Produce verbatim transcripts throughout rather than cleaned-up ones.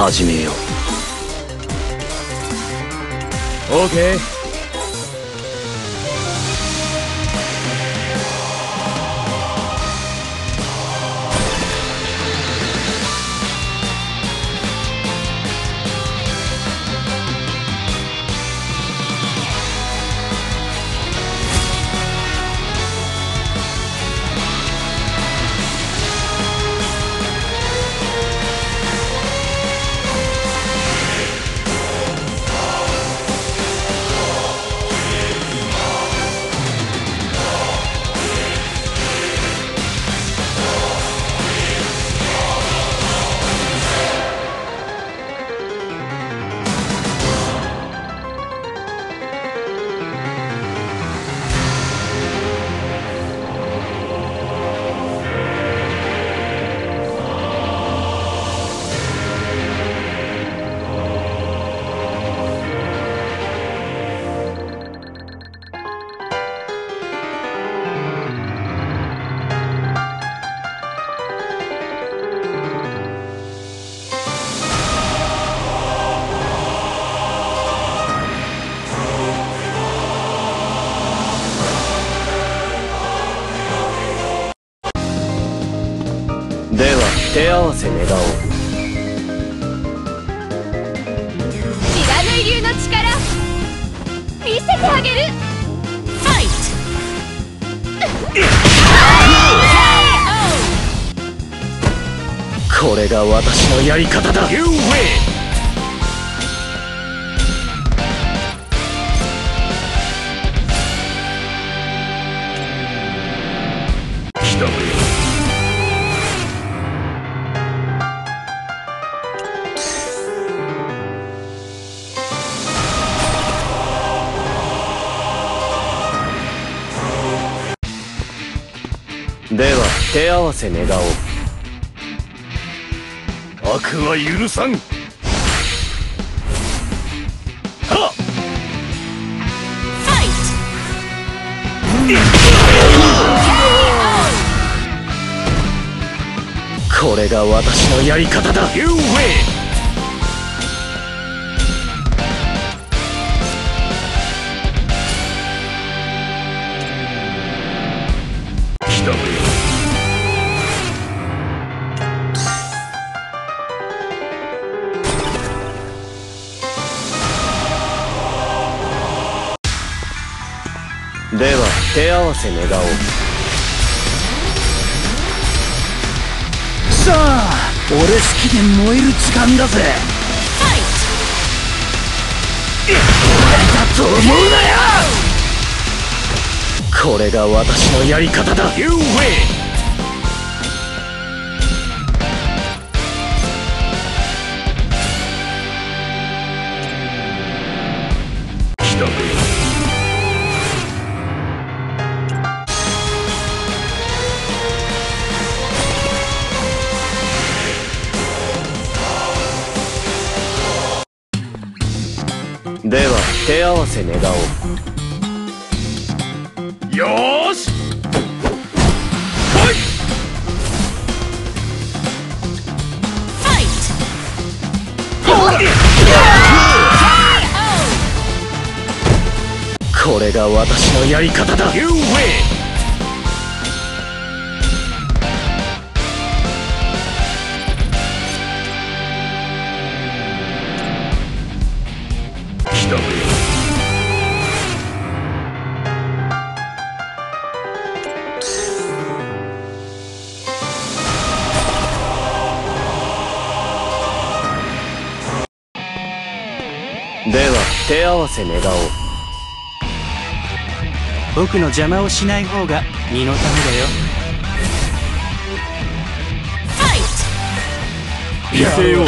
始めよう。 オーケー。 では手合わせ願おう。 不知火流の力見せてあげる。ファイト。これが私のやり方だ。 You win。 来たぜ。では手合わせ願おう。悪は許さん。はっ。 ファイト。これが私のやり方だ。 You win。 来たぜ。では手合わせ願おう。さあ俺好きで燃える時間だぜ。だと思うなよ。これが私のやり方だ。 You win。 来たぜ。では手合わせ願おう。よーし。これが私のやり方だ。 You win。 来たぜ。では手合わせ願おう。 僕の邪魔をしない方が身のためだよ。 見せよう。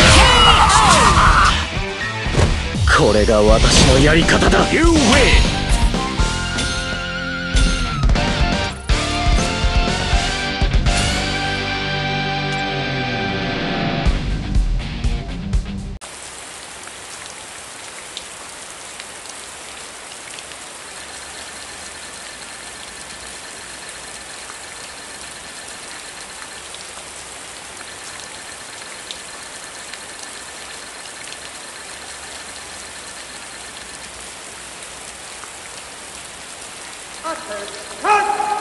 これが私のやり方だ。 You win。 フカット